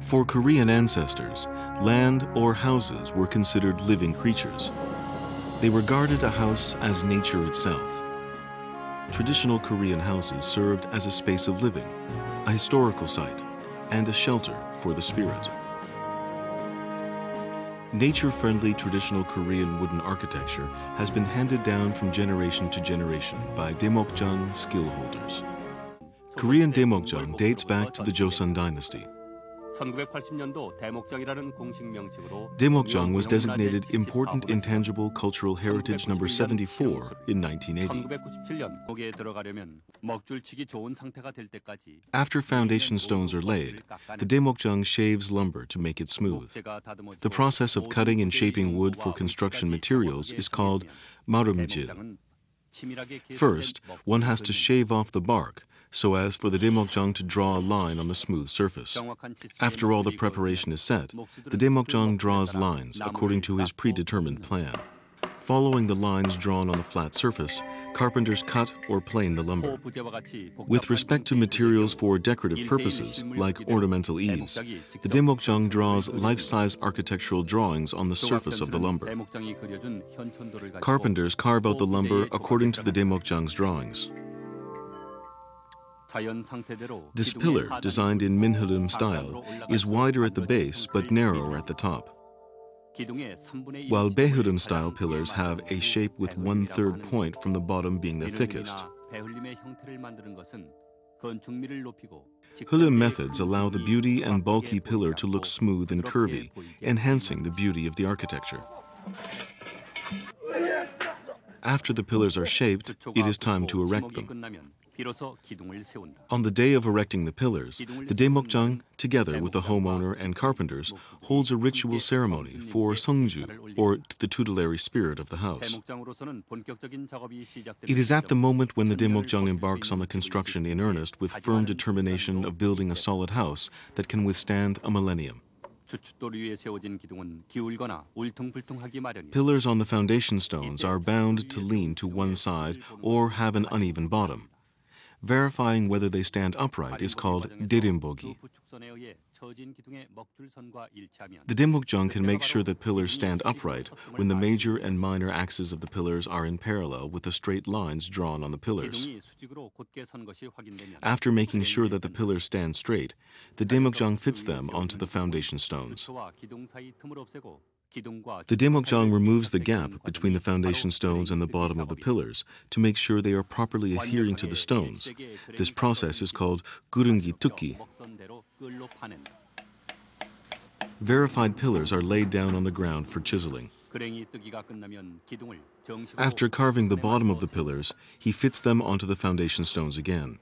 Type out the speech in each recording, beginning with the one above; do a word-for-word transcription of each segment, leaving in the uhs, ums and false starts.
For Korean ancestors, land or houses were considered living creatures. They regarded a house as nature itself. Traditional Korean houses served as a space of living, a historical site, and a shelter for the spirit. Nature-friendly traditional Korean wooden architecture has been handed down from generation to generation by daemokjang skill holders. Korean daemokjang dates back to the Joseon dynasty. Daemokjang was designated Important Intangible Cultural Heritage number seventy-four in nineteen eighty. After foundation stones are laid, the daemokjang shaves lumber to make it smooth. The process of cutting and shaping wood for construction materials is called marumjil. First, one has to shave off the bark so as for the daemokjang to draw a line on the smooth surface. After all the preparation is set, the daemokjang draws lines according to his predetermined plan. Following the lines drawn on the flat surface, carpenters cut or plane the lumber. With respect to materials for decorative purposes, like ornamental eaves, the daemokjang draws life-size architectural drawings on the surface of the lumber. Carpenters carve out the lumber according to the daemokjang's drawings. This pillar, designed in Minhulum style, is wider at the base but narrower at the top. While Baehulum style pillars have a shape with one-third point from the bottom being the thickest. Hulum methods allow the beauty and bulky pillar to look smooth and curvy, enhancing the beauty of the architecture. After the pillars are shaped, it is time to erect them. On the day of erecting the pillars, the daemokjang, together with the homeowner and carpenters, holds a ritual ceremony for seongju, or the tutelary spirit of the house. It is at the moment when the daemokjang embarks on the construction in earnest with firm determination of building a solid house that can withstand a millennium. Pillars on the foundation stones are bound to lean to one side or have an uneven bottom. Verifying whether they stand upright is called derimbogi. The daemokjang can make sure that pillars stand upright when the major and minor axes of the pillars are in parallel with the straight lines drawn on the pillars. After making sure that the pillars stand straight, the daemokjang fits them onto the foundation stones. The daemokjang removes the gap between the foundation stones and the bottom of the pillars to make sure they are properly adhering to the stones. This process is called gurungi tukki. Verified pillars are laid down on the ground for chiseling. After carving the bottom of the pillars, he fits them onto the foundation stones again.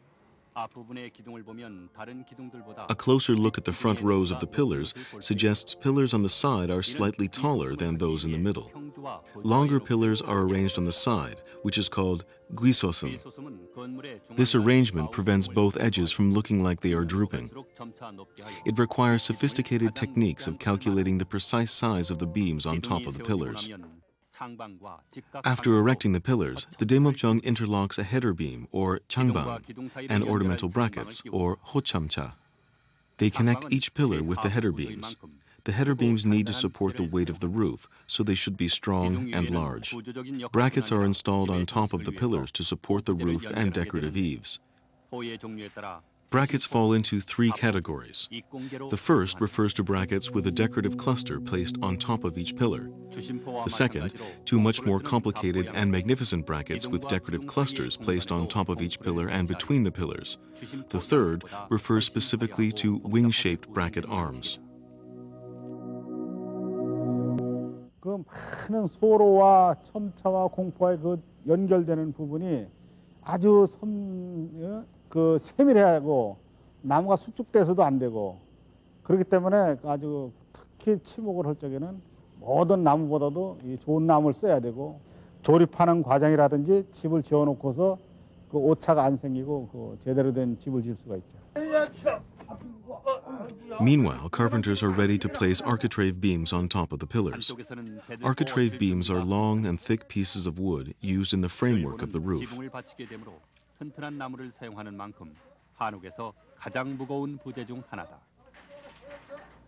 A closer look at the front rows of the pillars suggests pillars on the side are slightly taller than those in the middle. Longer pillars are arranged on the side, which is called guisosun. This arrangement prevents both edges from looking like they are drooping. It requires sophisticated techniques of calculating the precise size of the beams on top of the pillars. After erecting the pillars, the daemokjang interlocks a header beam, or changbang, and ornamental brackets, or hochamcha. They connect each pillar with the header beams. The header beams need to support the weight of the roof, so they should be strong and large. Brackets are installed on top of the pillars to support the roof and decorative eaves. Brackets fall into three categories. The first refers to brackets with a decorative cluster placed on top of each pillar. The second, to much more complicated and magnificent brackets with decorative clusters placed on top of each pillar and between the pillars. The third refers specifically to wing-shaped bracket arms. 그 많은 소로와 첨차와 공포와 그 연결되는 부분이 아주 섬 그 세밀하고 나무가 수축돼서도 안 되고 그렇기 때문에 아주 특히 치목을 할 적에는 모든 나무보다도 이 좋은 나무를 써야 되고 조립하는 과정이라든지 집을 지어놓고서 그 오차가 안 생기고 그 제대로 된 집을 지을 수가 있죠. Meanwhile, carpenters are ready to place architrave beams on top of the pillars. Architrave beams are long and thick pieces of wood used in the framework of the roof. 튼튼한 나무를 사용하는 만큼 한옥에서 가장 무거운 부재 중 하나다.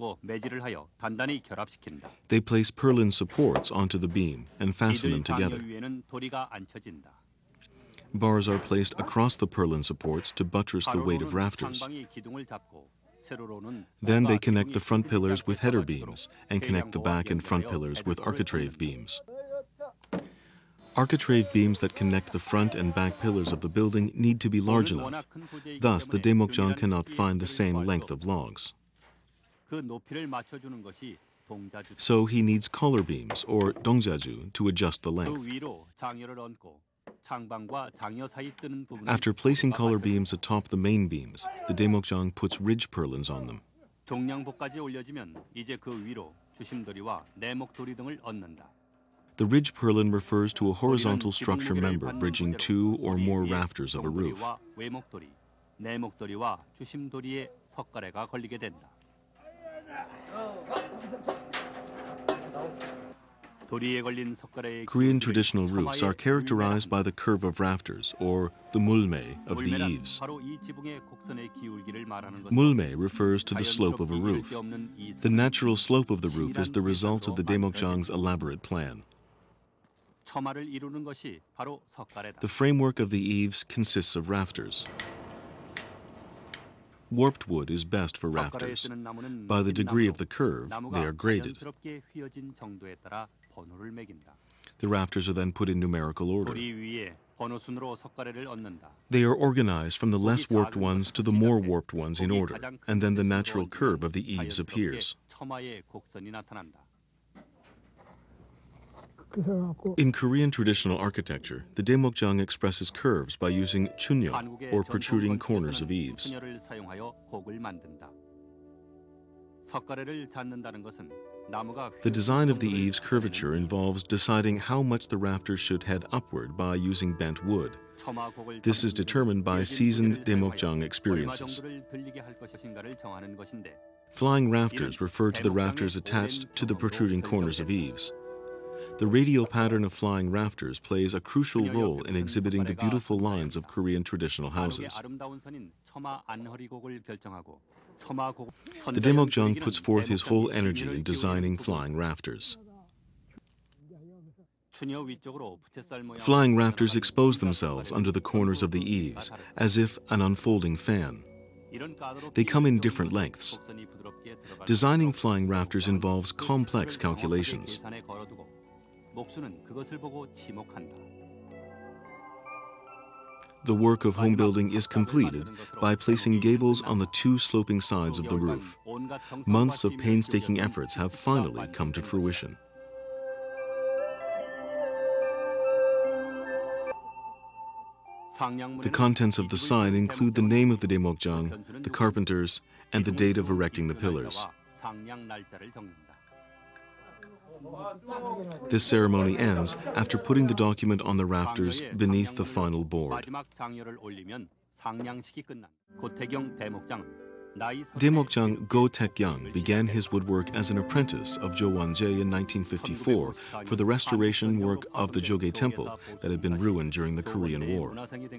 덮고 매질을 하여 단단히 결합시킨다. They place purlin supports onto the beam and fasten them 이들 장열 together. 위에는 도리가 앉혀진다. Bars are placed across the purlin supports to buttress the weight of 가로로는 rafters. 상방이 기둥을 잡고 세로로는 Then they 뭔가 connect the 기둥이 front pillars with header 끊기지 beams 않도록 and connect the back and front 대량부와 pillars with 연결하여 architrave 헤더를 beams. Architrave beams that connect the front and back pillars of the building need to be large enough. Thus, the Daemokjang cannot find the same length of logs. 그 높이를 맞춰주는 것이 동자주. So he needs collar beams, or dongjaju, to adjust the 그 length. 위로 장열을 얹고 창방과 장여 사이 뜨는 부분을 After placing collar 맞춰 beams atop the main beams, the Daemokjang puts ridge purlins on them. 종량부까지 올려지면 이제 그 위로 주심도리와 내목도리 등을 얹는다. The ridge purlin refers to a horizontal structure member bridging two or more rafters of a roof. 종도리와 외목도리, 내목도리와 주심도리의 석가래가 걸리게 된다. 도리에 걸린 석가래의 Korean 기울기를 traditional roofs are 처마에 characterized by the 물매한다. curve of rafters, or the mulme of the 물매란 eaves. 바로 이 지붕의 곡선의 기울기를 말하는 것으로 Mulme refers to the slope of a 자연스럽게 roof. 이을 데 없는 이 The 선은 natural slope of the roof is the 치밀한 result of the 계산으로 Daemokjang's elaborate plan. 처마를 이루는 것이 바로 석가래다. The framework of the eaves consists of rafters. Warped wood is best for 석가래에 rafters. 쓰는 나무는 By the 긴 degree of 나무로 the curve, 나무가 they are graded. 자연스럽게 휘어진 정도에 따라 번호를 매긴다. The rafters are then put in numerical order. 도리 위에 번호 순으로 석가래를 얹는다. They are organized from the less warped ones to the more warped ones in order, and then the natural curve of the eaves appears. 처마의 곡선이 나타난다. In Korean traditional architecture, the Daemokjang expresses curves by using chunyeol, 한국의 or 전통 protruding corners 건축에서는 of eaves. 추녀를 사용하여 곡을 만든다. 석가래를 잡는다는 것은 나무가 The design of the eaves curvature involves deciding how much the rafters should head upward by using bent wood. 처마곡을 This is 잡는 determined by 휘어진 seasoned 무게를 Daemokjang 사용하여 experiences. 얼마 정도를 들리게 할 것인가를 정하는 것인데 Flying rafters refer to the rafters attached to the protruding corners of eaves. The radial pattern of flying rafters plays a crucial role in exhibiting the beautiful lines of Korean traditional 한국의 houses. 아름다운 선인 처마 안허리곡을 결정하고 처마곡 The Daemokjang puts forth his whole energy in designing flying rafters. 추녀 위쪽으로 부채살 모양 Flying rafters expose themselves under the corners of the eaves, as if an unfolding fan. They come in different lengths. Designing flying rafters involves complex calculations. 목수는 그것을 보고 지목한다. The work of home building is completed by placing gables on the two sloping sides of the roof. Months of painstaking efforts have finally come to fruition. The contents of the sign include the name of the Daemokjang, the carpenters, and the date of erecting the pillars. This ceremony ends after putting the document on the rafters beneath the final board. Daemokjang Go Taekyang began his woodwork as an apprentice of Jo Won-jae in nineteen fifty-four for the restoration work of the Jogae Temple that had been ruined during the Korean War.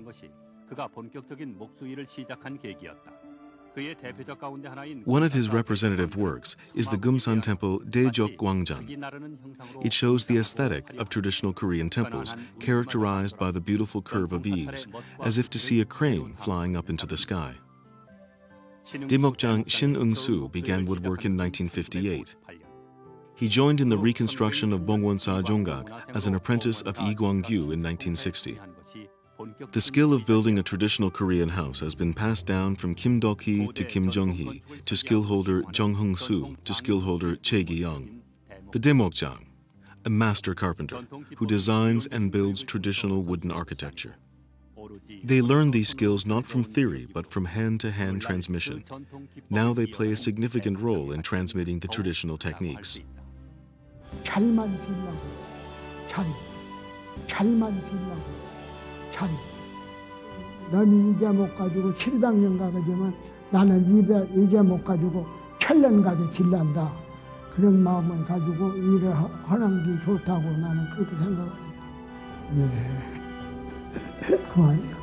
One of his representative works is the Gumsan Temple Daejok Gwangjan. It shows the aesthetic of traditional Korean temples, characterized by the beautiful curve of eaves, as if to see a crane flying up into the sky. Daemokjang Shin Eung-soo began woodwork in nineteen fifty-eight. He joined in the reconstruction of Bongwon-sa Jonggak as an apprentice of Lee Kwang-gyu in nineteen sixty. The skill of building a traditional Korean house has been passed down from Kim Dok-hee to Kim Jong-hee, to skill holder Jung Hung-soo, to skill holder Chae Gi-young. The Daemokjang, a master carpenter who designs and builds traditional wooden architecture. They learn these skills not from theory, but from hand-to-hand transmission. Now they play a significant role in transmitting the traditional techniques. 잘만 지으려고, 잘, 잘만 지으려고, 잘. 남이 이자 못 가지고 칠백 년 가지만 나는 이자 못 가지고 천년 가게 질란다. 그런 마음을 가지고 일을 하는 게 좋다고 나는 그렇게 생각해요. 네. 그만이요.